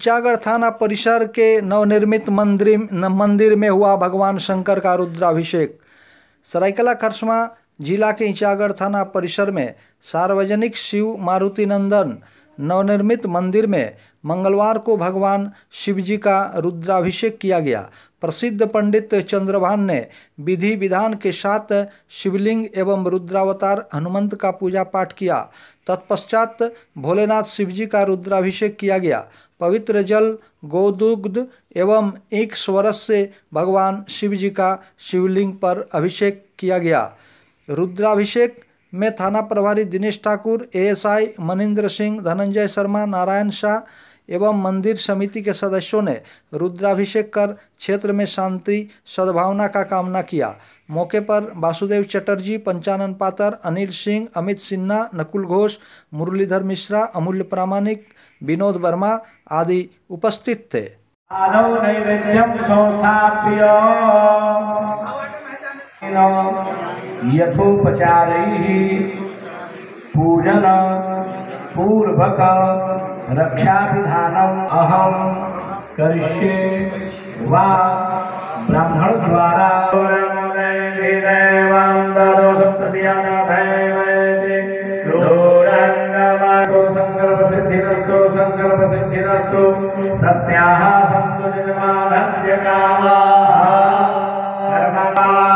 ईचागढ़ थाना परिसर के नवनिर्मित मंदिर में हुआ भगवान शंकर का रुद्राभिषेक। सरायकेला खरसावां जिला के ईचागढ़ थाना परिसर में सार्वजनिक शिव मारुति नंदन नवनिर्मित मंदिर में मंगलवार को भगवान शिवजी का रुद्राभिषेक किया गया। प्रसिद्ध पंडित चंद्रभान ने विधि विधान के साथ शिवलिंग एवं रुद्रावतार हनुमंत का पूजा पाठ किया। तत्पश्चात भोलेनाथ शिवजी का रुद्राभिषेक किया गया। पवित्र जल, गोदुग्ध एवं 1 स्वरस से भगवान शिवजी का शिवलिंग पर अभिषेक किया गया। रुद्राभिषेक में थाना प्रभारी दिनेश ठाकुर, एएसआई मनिंद्र सिंह, धनंजय शर्मा, नारायण शाह एवं मंदिर समिति के सदस्यों ने रुद्राभिषेक कर क्षेत्र में शांति सद्भावना का कामना किया। मौके पर वासुदेव चटर्जी, पंचानन पातर, अनिल सिंह, अमित सिन्हा, नकुल घोष, मुरलीधर मिश्रा, अमूल्य प्रामाणिक, विनोद वर्मा आदि उपस्थित थे। यथोपचारैः पूजन पूर्वक रक्षा विधानम अहम करिष्ये वा ब्राह्मण द्वारा संकल्प सिद्धिरस्तु सत्याः सन्तु निर्माणस्य कामाः